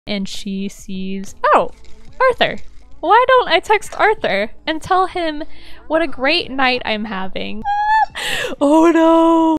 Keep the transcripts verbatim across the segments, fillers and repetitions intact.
and she sees, oh, Arthur. Why don't I text Arthur and tell him what a great night I'm having? Oh no!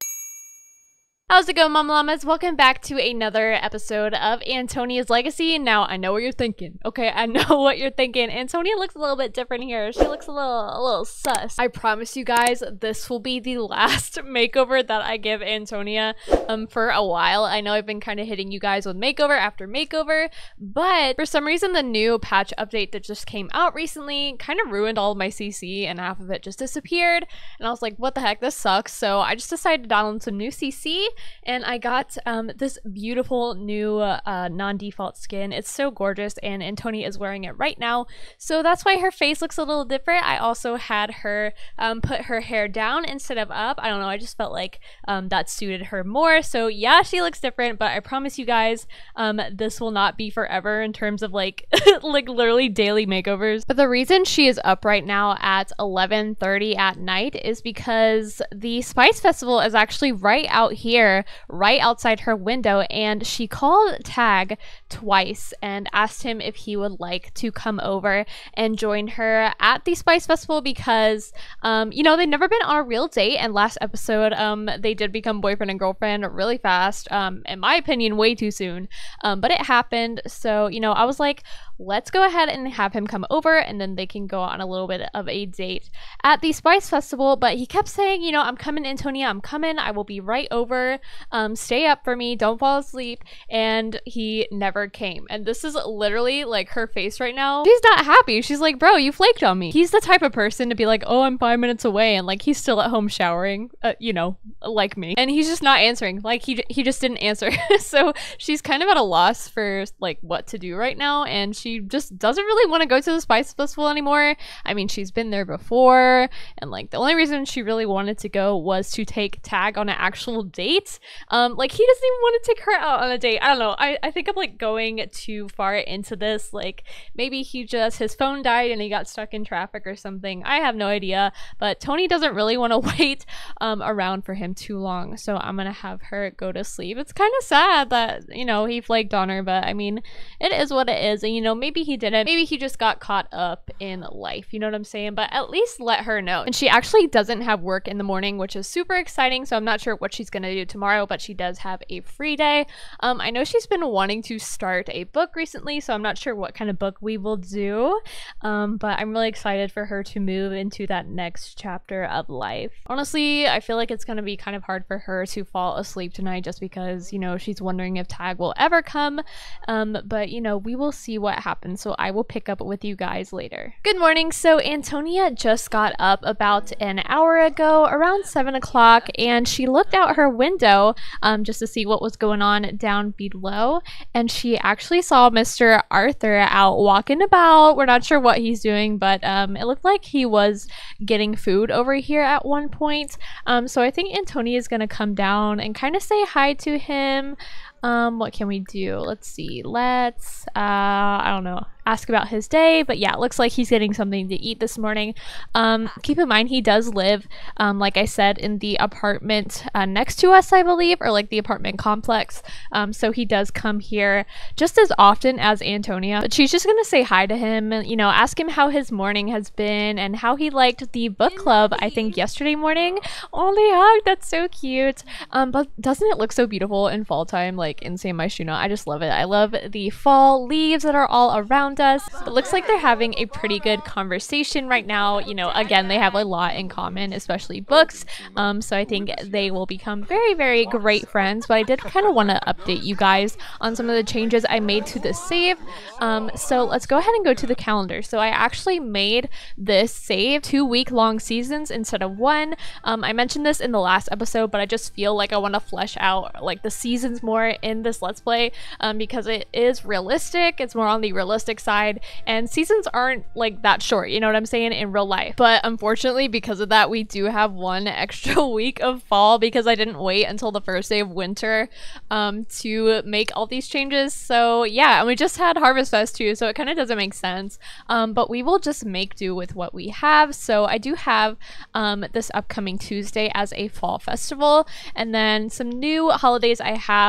How's it going, Mama Llamas? Welcome back to another episode of Antonia's Legacy. Now, I know what you're thinking. Okay, I know what you're thinking. Antonia looks a little bit different here. She looks a little, a little sus. I promise you guys, this will be the last makeover that I give Antonia um, for a while. I know I've been kind of hitting you guys with makeover after makeover, but for some reason, the new patch update that just came out recently kind of ruined all of my C C, and half of it just disappeared. And I was like, what the heck? This sucks. So I just decided to download some new C C. And I got um, this beautiful new uh, non-default skin. It's so gorgeous, and Antonia is wearing it right now. So that's why her face looks a little different. I also had her um, put her hair down instead of up. I don't know, I just felt like um, that suited her more. So yeah, she looks different, but I promise you guys, um, this will not be forever in terms of like, like literally daily makeovers. But the reason she is up right now at eleven thirty at night is because the Spice Festival is actually right out here, right outside her window, and she called Tag twice and asked him if he would like to come over and join her at the Spice Festival because um you know, they've never been on a real date, and last episode um they did become boyfriend and girlfriend really fast, um in my opinion way too soon, um but it happened. So you know, I was like, let's go ahead and have him come over and then they can go on a little bit of a date at the Spice Festival. But he kept saying, you know, I'm coming, Antonia, I'm coming, I will be right over. Um, stay up for me, don't fall asleep. And he never came. And this is literally like her face right now. She's not happy. She's like, bro, you flaked on me. He's the type of person to be like, oh, I'm five minutes away, and like he's still at home showering, uh, you know, like me. And he's just not answering. Like he, he just didn't answer. So she's kind of at a loss for like what to do right now. And she just doesn't really want to go to the Spice Festival anymore. I mean, she's been there before. And like the only reason she really wanted to go was to take Tag on an actual date. Um, like he doesn't even want to take her out on a date. I don't know. I, I think I'm like going too far into this. Like maybe he just, his phone died and he got stuck in traffic or something. I have no idea. But Tony doesn't really want to wait um, around for him too long. So I'm going to have her go to sleep. It's kind of sad that, you know, he flaked on her, but I mean, it is what it is. And you know, maybe he didn't. Maybe he just got caught up in life. You know what I'm saying? But at least let her know. And she actually doesn't have work in the morning, which is super exciting. So I'm not sure what she's going to do tomorrow, but she does have a free day. Um, I know she's been wanting to start a book recently, so I'm not sure what kind of book we will do, um, but I'm really excited for her to move into that next chapter of life. Honestly, I feel like it's going to be kind of hard for her to fall asleep tonight just because, you know, she's wondering if Tag will ever come, um, but, you know, we will see what happens, so I will pick up with you guys later. Good morning. So Antonia just got up about an hour ago, around seven o'clock, and she looked out her window um, just to see what was going on down below, and she actually saw Mister Arthur out walking about. We're not sure what he's doing, but um, it looked like he was getting food over here at one point. Um, so I think Antonia is going to come down and kind of say hi to him. Um, what can we do? Let's see. Let's, uh, I don't know, ask about his day, but yeah, it looks like he's getting something to eat this morning. Um, keep in mind, he does live, um, like I said, in the apartment uh, next to us, I believe, or like the apartment complex. Um, so he does come here just as often as Antonia, but she's just gonna say hi to him and, you know, ask him how his morning has been and how he liked the book club, I think yesterday morning. Oh, they hugged. That's so cute. Um, but doesn't it look so beautiful in fall time? Like, insane Maishuna. I just love it. I love the fall leaves that are all around us. It looks like they're having a pretty good conversation right now. You know, again, they have a lot in common, especially books. Um, so I think they will become very, very great friends. But I did kind of want to update you guys on some of the changes I made to the save. Um, so let's go ahead and go to the calendar. So I actually made this save two week long seasons instead of one. Um, I mentioned this in the last episode, but I just feel like I want to flesh out like the seasons more in this Let's Play um, because it is realistic. It's more on the realistic side, and seasons aren't like that short, you know what I'm saying, in real life. But unfortunately, because of that, we do have one extra week of fall because I didn't wait until the first day of winter um, to make all these changes. So yeah, and we just had Harvest Fest too, so it kind of doesn't make sense. Um, but we will just make do with what we have. So I do have um, this upcoming Tuesday as a fall festival, and then some new holidays I have are the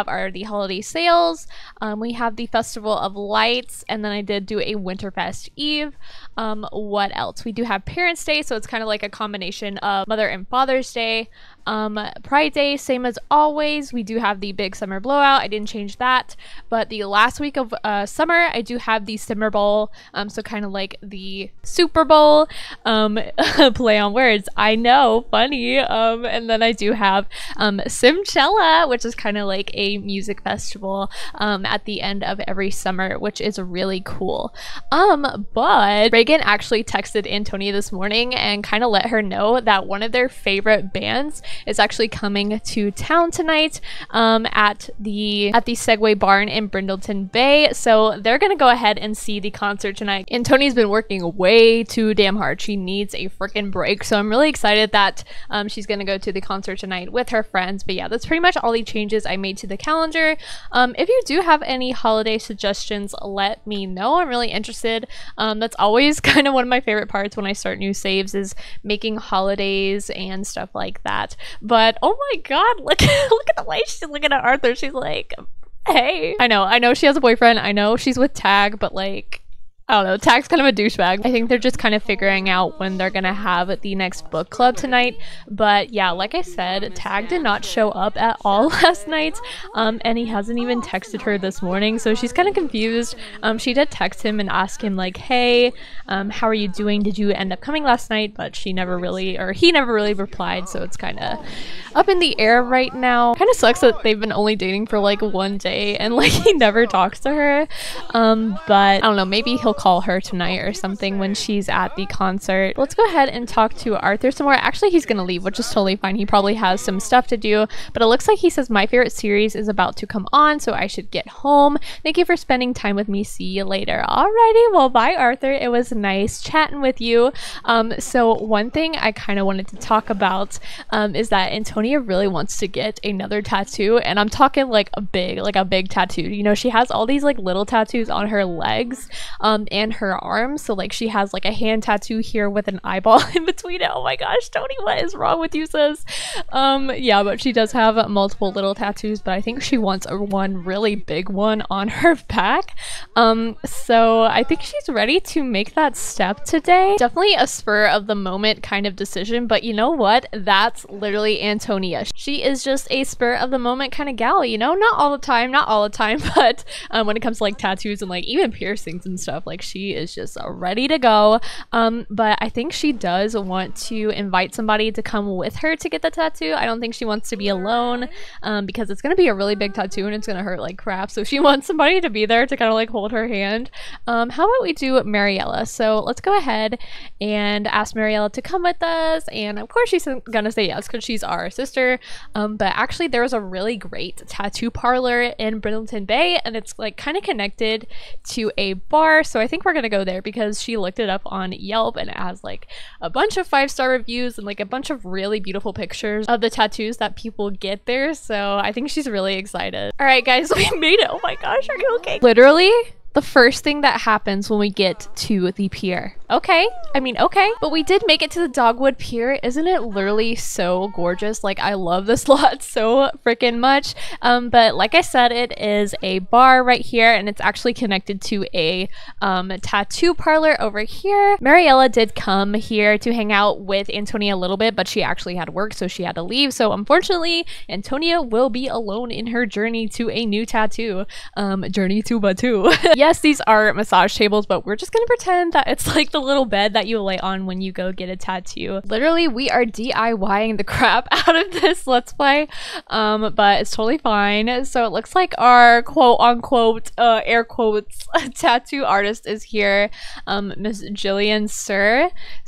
the holiday sales. Um, we have the Festival of Lights, and then I did do a Winterfest Eve. Um, what else? We do have Parents' Day, so it's kind of like a combination of Mother and Father's Day. Um, Pride Day, same as always. We do have the big summer blowout. I didn't change that. But the last week of uh, summer, I do have the Simmer Bowl. Um, so kind of like the Super Bowl. Um, play on words. I know, funny. Um, and then I do have um, Simchella, which is kind of like a music festival um, at the end of every summer, which is really cool. Um, but Reagan actually texted Antonia this morning and kind of let her know that one of their favorite bands is actually coming to town tonight um, at the at the Segway Barn in Brindleton Bay. So they're gonna go ahead and see the concert tonight. And Tony's been working way too damn hard. She needs a freaking break. So I'm really excited that um, she's gonna go to the concert tonight with her friends. But yeah, that's pretty much all the changes I made to the calendar. Um, if you do have any holiday suggestions, let me know. I'm really interested. Um, that's always kind of one of my favorite parts when I start new saves, is making holidays and stuff like that. But oh my god, look look at the way she's looking at Arthur. She's like, hey. I know, I know she has a boyfriend. I know she's with Tag, but like, I don't know, Tag's kind of a douchebag. I think they're just kind of figuring out when they're gonna have the next book club tonight. But yeah, like I said, Tag did not show up at all last night, um, and he hasn't even texted her this morning, so she's kind of confused. Um, she did text him and ask him like, hey, um, how are you doing? Did you end up coming last night? But she never really, or he never really replied, so it's kind of up in the air right now. Kind of sucks that they've been only dating for like one day and like he never talks to her. Um, but I don't know, maybe he'll call her tonight or something when she's at the concert. Let's go ahead and talk to Arthur some more. Actually, he's gonna leave, which is totally fine. He probably has some stuff to do, but it looks like he says my favorite series is about to come on, so I should get home. Thank you for spending time with me. See you later. Alrighty, well, bye, Arthur. It was nice chatting with you. Um, so one thing I kind of wanted to talk about um, is that Antonia really wants to get another tattoo, and I'm talking like a big, like a big tattoo. You know, she has all these like little tattoos on her legs um, and her arms. So like she has like a hand tattoo here with an eyeball in between it. Oh my gosh, Tony, what is wrong with you, sis? Um, yeah, but she does have multiple little tattoos, but I think she wants a one really big one on her back. Um, so I think she's ready to make that step today. Definitely a spur of the moment kind of decision, but you know what? That's literally Antonia. She is just a spur of the moment kind of gal, you know? Not all the time, not all the time, but um, when it comes to like tattoos and like even piercings and stuff, like she is just uh, ready to go. Um, but I think she does want to invite somebody to come with her to get the tattoo. I don't think she wants to be alone um, because it's going to be a really big tattoo and it's going to hurt like crap. So she wants somebody to be there to kind of like hold her hand. Um, how about we do Mariella? So let's go ahead and ask Mariella to come with us. And of course she's going to say yes because she's our sister. Um, but actually there was a really great tattoo parlor in Brindleton Bay and it's like kind of connected to a bar. So I think we're going to go there because she looked it up on Yelp and it has like a bunch of five-star reviews and like a bunch of really beautiful pictures of the tattoos that people get there. So I think she's really excited. All right, guys, we made it. Oh my gosh, are you okay? Literally the first thing that happens when we get to the pier. Okay, I mean, okay, but we did make it to the Dogwood Pier. Isn't it literally so gorgeous? Like, I love this lot so freaking much. Um, but like I said, it is a bar right here, and it's actually connected to a um, tattoo parlor over here. Mariella did come here to hang out with Antonia a little bit, but she actually had work, so she had to leave. So unfortunately, Antonia will be alone in her journey to a new tattoo. Um, journey to Batu. Yes, these are massage tables, but we're just gonna pretend that it's like the little bed that you lay on when you go get a tattoo. Literally, we are DIYing the crap out of this Let's Play, um, but it's totally fine. So it looks like our quote-unquote, uh, air quotes, tattoo artist is here, um, Miss Jillian Sir.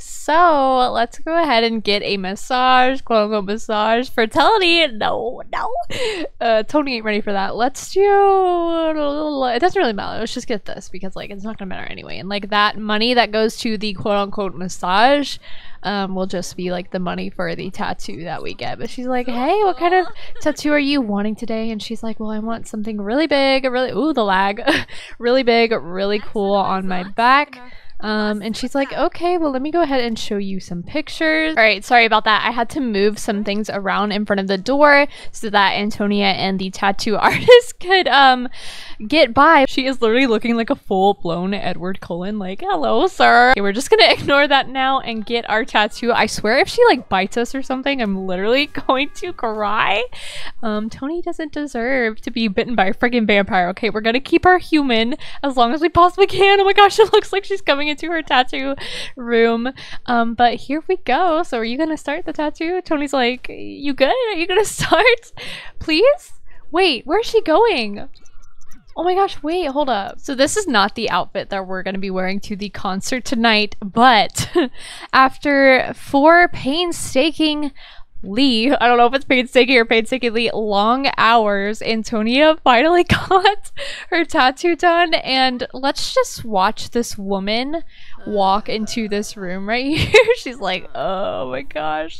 So let's go ahead and get a massage, quote-unquote massage for Tony. No, no. Uh, Tony ain't ready for that. Let's do, it doesn't really matter. Let's just get this because like it's not gonna matter anyway, and like that money that goes to the quote-unquote massage um will just be like the money for the tattoo that we get. But she's like, hey, what kind of tattoo are you wanting today? And she's like, well, I want something really big, really, ooh, the lag, really big, really cool on my back. Um, and she's like, okay, well, let me go ahead and show you some pictures. All right, sorry about that. I had to move some things around in front of the door so that Antonia and the tattoo artist could um get by. She is literally looking like a full-blown Edward Cullen, like, hello, sir. Okay, we're just gonna ignore that now and get our tattoo. I swear if she like bites us or something, I'm literally going to cry. Um, Tony doesn't deserve to be bitten by a freaking vampire. Okay, we're gonna keep her human as long as we possibly can. Oh my gosh, it looks like she's coming into her tattoo room. Um, but here we go. So are you gonna start the tattoo? Tony's like, you good? Are you gonna start? Please? Wait, where's she going? Oh my gosh, wait, hold up. So this is not the outfit that we're gonna be wearing to the concert tonight, but after four painstaking Lee, I don't know if it's painstaking or painstakingly long hours, Antonia finally got her tattoo done, and let's just watch this woman walk into this room right here. She's like, oh my gosh.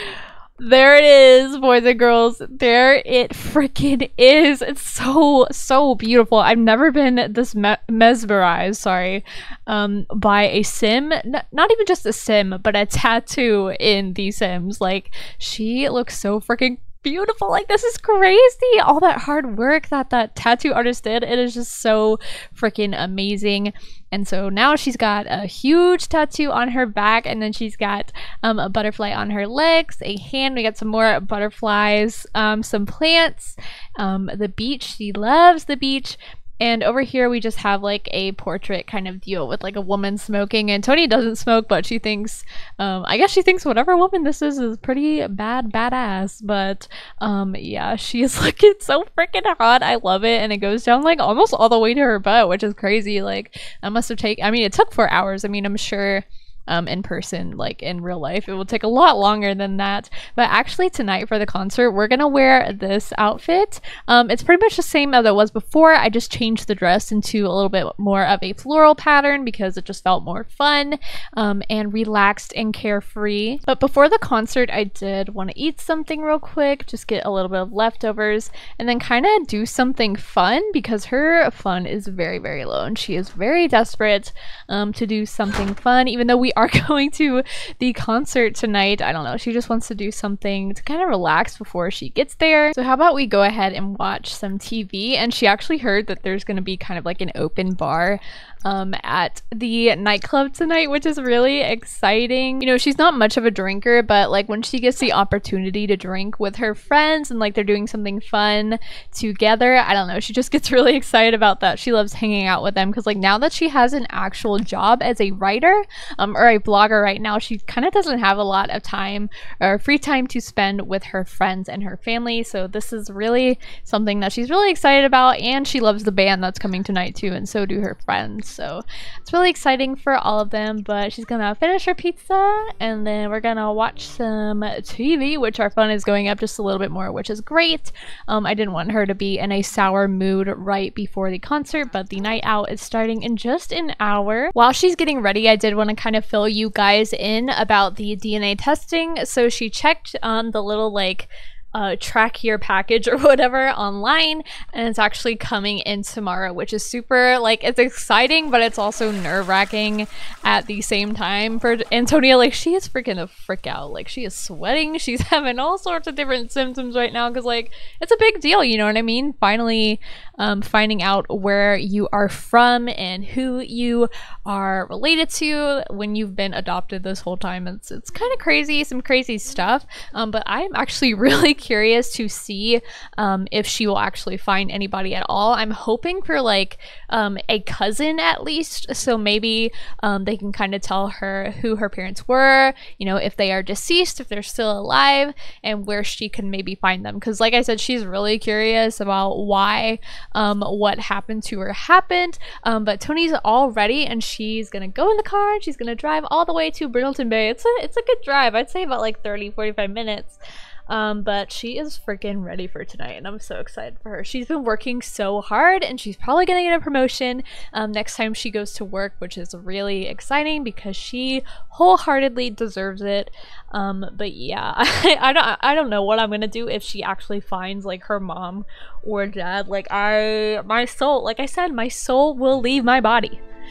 There it is, boys and girls. There it freaking is. It's so, so beautiful. I've never been this me mesmerized, sorry, um, by a sim. N not even just a sim, but a tattoo in The Sims. Like, she looks so freaking beautiful. Like, this is crazy. All that hard work that that tattoo artist did, it is just so freaking amazing. And so now she's got a huge tattoo on her back, and then she's got um, a butterfly on her legs, a hand. We got some more butterflies, um, some plants, um, the beach. She loves the beach. And over here we just have like a portrait kind of deal with like a woman smoking, and Tony doesn't smoke, but she thinks, um, I guess she thinks whatever woman this is is pretty bad, badass. But um, yeah, she is looking so freaking hot. I love it. And it goes down like almost all the way to her butt, which is crazy. Like, that must have taken, I mean, it took four hours. I mean, I'm sure Um, in person, like in real life, it will take a lot longer than that. But actually tonight for the concert, we're gonna wear this outfit. Um, it's pretty much the same as it was before. I just changed the dress into a little bit more of a floral pattern because it just felt more fun um, and relaxed and carefree. But before the concert, I did want to eat something real quick, just get a little bit of leftovers, and then kind of do something fun because her fun is very, very low, and she is very desperate um, to do something fun, even though we are going to the concert tonight. I don't know, she just wants to do something to kind of relax before she gets there. So how about we go ahead and watch some T V? And she actually heard that there's going to be kind of like an open bar um at the nightclub tonight, which is really exciting. You know, she's not much of a drinker, but like when she gets the opportunity to drink with her friends and like they're doing something fun together, I don't know, she just gets really excited about that. She loves hanging out with them because like now that she has an actual job as a writer um or a blogger right now, she kind of doesn't have a lot of time or free time to spend with her friends and her family. So this is really something that she's really excited about, and she loves the band that's coming tonight too, and so do her friends. So it's really exciting for all of them. But she's gonna finish her pizza and then we're gonna watch some T V, which our fun is going up just a little bit more, which is great. um I didn't want her to be in a sour mood right before the concert, but the night out is starting in just an hour. While she's getting ready, I did want to kind of fill you guys in about the D N A testing. So she checked um the little like uh track your package or whatever online, and it's actually coming in tomorrow, which is super, like, it's exciting, but it's also nerve-wracking at the same time for Antonia. Like, she is freaking a freak out. Like, she is sweating, she's having all sorts of different symptoms right now because like it's a big deal, you know what I mean? Finally um finding out where you are from and who you are related to when you've been adopted this whole time. It's it's kind of crazy, some crazy stuff. Um but I'm actually really curious to see um, if she will actually find anybody at all. I'm hoping for like um, a cousin at least, so maybe um, they can kind of tell her who her parents were, you know, if they are deceased, if they're still alive, and where she can maybe find them. Because like I said, she's really curious about why um, what happened to her happened. Um, but Tony's all ready, and she's gonna go in the car and she's gonna drive all the way to Brindleton Bay. It's a, it's a good drive. I'd say about like thirty, forty-five minutes. Um, but she is freaking ready for tonight, and I'm so excited for her. She's been working so hard, and she's probably gonna get a promotion um, next time she goes to work, which is really exciting because she wholeheartedly deserves it. Um, but yeah, I, I don't I don't know what I'm gonna do if she actually finds like her mom or dad. Like, I my soul, like I said, my soul will leave my body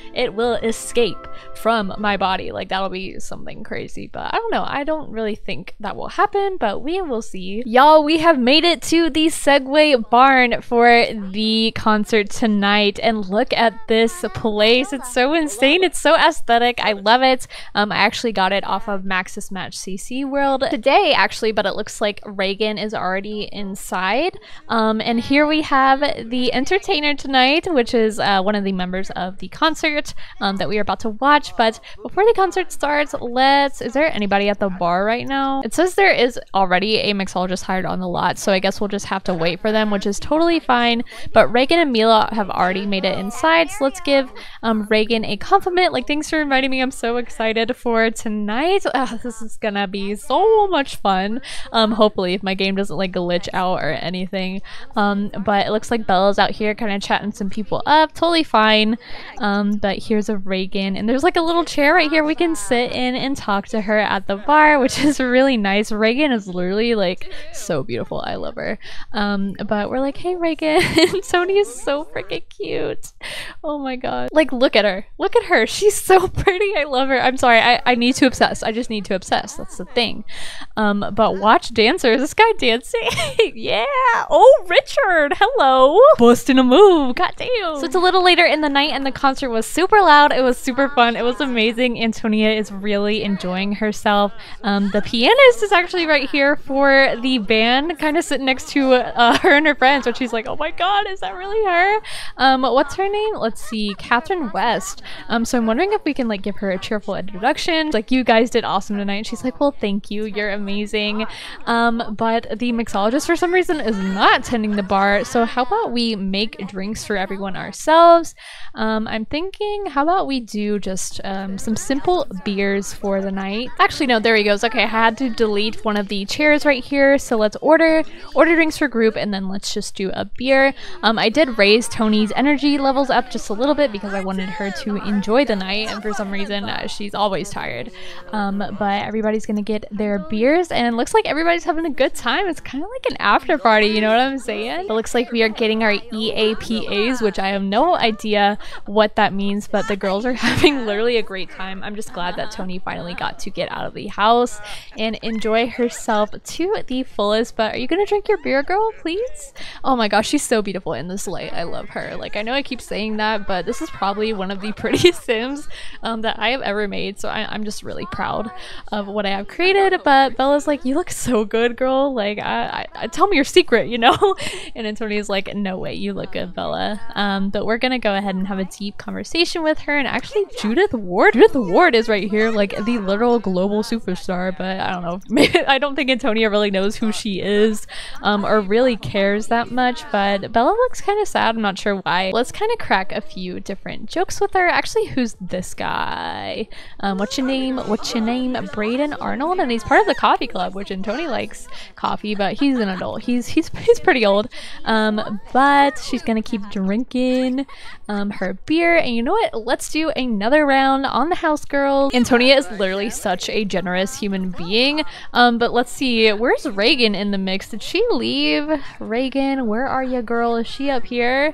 it will escape from my body. Like, that'll be something crazy, but I don't know. I don't really think that will happen, but we will see. Y'all, we have made it to the Segway Barn for the concert tonight, and look at this place. It's so insane. It's so aesthetic. I love it. Um, I actually got it off of Maxis Match C C World today, actually, but it looks like Reagan is already inside. Um, and here we have the entertainer tonight, which is uh, one of the members of the concert um, that we are about to watch. But before the concert starts, let's... Is there anybody at the bar right now? It says there is already a mixologist hired on the lot, so I guess we'll just have to wait for them, which is totally fine. But Reagan and Mila have already made it inside, so let's give um, Reagan a compliment. Like, thanks for inviting me. I'm so excited for tonight. Oh, this is gonna be so much fun. Um, hopefully, if my game doesn't like glitch out or anything. Um, but it looks like Bella's out here kind of chatting some people up. Totally fine. Um, but here's a Reagan, and there's like a little chair right here we can sit in and talk to her at the bar, which is really nice. Reagan is literally like so beautiful. I love her. Um, but we're like, hey Reagan. Tony is so freaking cute. Oh my god. Like, look at her. Look at her. She's so pretty. I love her. I'm sorry. I, I need to obsess. I just need to obsess. That's the thing. Um, but watch dancers. Is this guy dancing? Yeah. Oh, Richard. Hello. Busting a move. God damn. So it's a little later in the night and the concert was super loud. It was super fun. It was amazing. Antonia is really enjoying herself. Um, the pianist is actually right here for the band, kind of sitting next to uh, her and her friends, which she's like, oh my god, is that really her? Um, what's her name? Let's see, Catherine West. Um, so I'm wondering if we can like give her a cheerful introduction. Like, you guys did awesome tonight. And she's like, well, thank you. You're amazing. Um, but the mixologist for some reason is not tending the bar. So how about we make drinks for everyone ourselves? Um, I'm thinking, how about we do just um, some simple beers for the night? Actually, no, there he goes. Okay, I had to delete one of the chairs right here. So let's order order drinks for group, and then let's just do a beer. Um, I did raise Tony's energy levels up just a little bit because I wanted her to enjoy the night, and for some reason uh, she's always tired. Um, but everybody's gonna get their beers, and it looks like everybody's having a good time. It's kind of like an after party, you know what I'm saying? It looks like we are getting our E A P As, which I have no idea what that means, but the girls are having literally a great time. I'm just glad that Tony finally got to get out of the house and enjoy herself to the fullest. But are you gonna drink your beer, girl, please? Oh my gosh, she's so beautiful in this light. I love her. Like, I know I keep saying that, but this is probably one of the prettiest Sims um, that I have ever made, so I I'm just really proud of what I have created. But Bella's like, you look so good, girl. Like, I, I, I tell me your secret, you know? And Antonia's like, no way, you look good, Bella. Um, but we're gonna go ahead and have a deep conversation with her. And actually, Judith Ward, Judith Ward is right here, like the literal global superstar. But I don't know, maybe, I don't think Antonia really knows who she is, um, or really cares that much. But Bella looks kind of sad. I'm not sure why. Let's kind of crack a few different jokes with her. Actually, who's this guy? Um, what's your name? What's your name? Braden Arnold, and he's part of the coffee club, which Antonia likes coffee, but he's an adult. He's he's he's pretty old. Um, but she's gonna keep drinking um her beer, and you know what? Let's do another round on the house, girls. Antonia is literally such a generous human being. Um, but let's see, where's Reagan in the mix? Did she leave? Reagan, where are you, girl? Is she up here?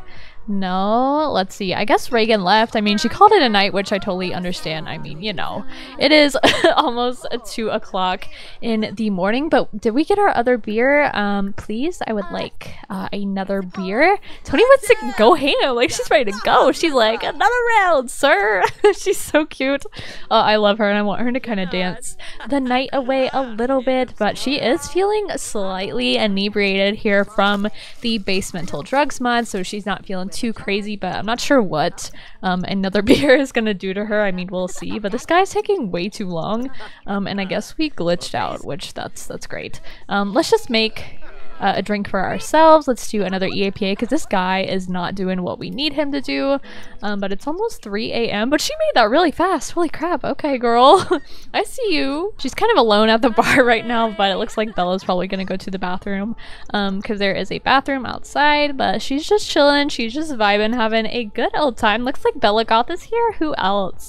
No, let's see. I guess Reagan left. I mean, she called it a night, which I totally understand. I mean, you know, it is almost two o'clock in the morning, but did we get our other beer? Um, please, I would like uh, another beer. Tony wants to go ham. Like, she's ready to go. She's like, another round, sir. She's so cute. Uh, I love her, and I want her to kind of dance the night away a little bit, but she is feeling slightly inebriated here from the basemental drugs mod, so she's not feeling too crazy, but I'm not sure what um, another beer is gonna do to her. I mean, we'll see, but this guy's taking way too long, um, and I guess we glitched out, which that's that's great. Um, let's just make Uh, a drink for ourselves. Let's do another E A P A because this guy is not doing what we need him to do. Um, but it's almost three A M But she made that really fast. Holy crap. Okay, girl. I see you. She's kind of alone at the bar right now, but it looks like Bella's probably going to go to the bathroom um, because there is a bathroom outside, but she's just chilling. She's just vibing, having a good old time. Looks like Bella got this here. Who else?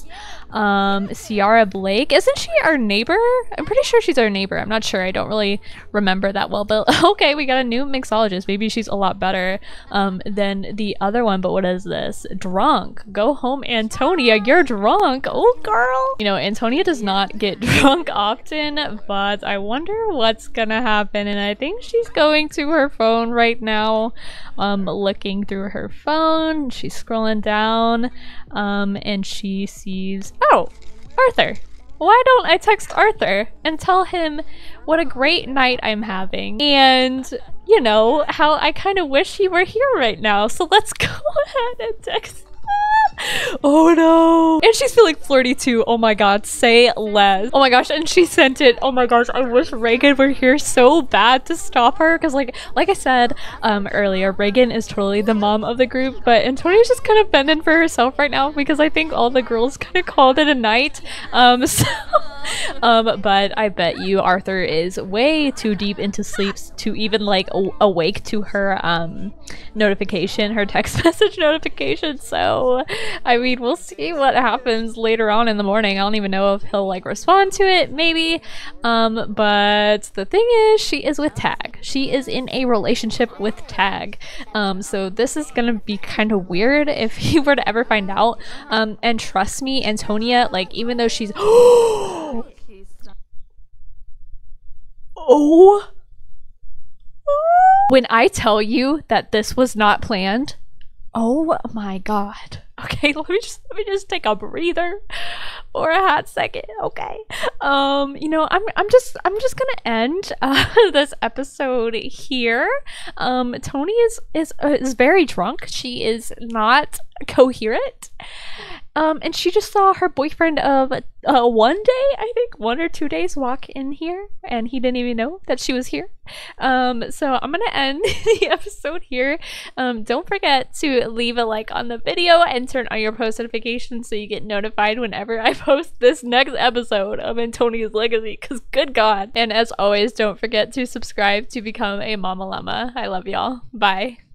Um, Ciara Blake, isn't she our neighbor? I'm pretty sure she's our neighbor. I'm not sure. I don't really remember that well, but okay, we got a new mixologist. Maybe she's a lot better um, than the other one, but what is this? Drunk. Go home, Antonia. You're drunk. Oh, girl. You know, Antonia does not get drunk often, but I wonder what's gonna happen, and I think she's going to her phone right now, um, looking through her phone. She's scrolling down, um, and she sees, oh, Arthur. Why don't I text Arthur and tell him what a great night I'm having, and, you know, how I kind of wish he were here right now. So let's go ahead and text. Oh no. And she's feeling flirty too. Oh my god, say less. Oh my gosh, and she sent it. Oh my gosh, I wish Reagan were here so bad to stop her, because like like I said um earlier, Reagan is totally the mom of the group, but Antonia's just kind of bending for herself right now because I think all the girls kind of called it a night. Um so um but I bet you Arthur is way too deep into sleep to even like awake to her um notification, her text message notification. So I mean, we'll see what happens later on in the morning. I don't even know if he'll like respond to it, maybe. Um, but the thing is, she is with Tag. She is in a relationship with Tag. Um, so this is gonna be kind of weird if he were to ever find out. Um, and trust me, Antonia, like, even though she's oh, when I tell you that this was not planned, oh my god. Okay, let me just let me just take a breather for a hot second. Okay, um, you know, I'm I'm just I'm just gonna end uh, this episode here. Um, Tony is is uh, is very drunk. She is not coherent. Um, and she just saw her boyfriend of uh, one day, I think, one or two days walk in here, and he didn't even know that she was here. Um, so I'm gonna end the episode here. Um, don't forget to leave a like on the video and turn on your post notifications so you get notified whenever I post this next episode of Antonia's Legacy, because good god. And as always, don't forget to subscribe to become a Mama Llama. I love y'all. Bye.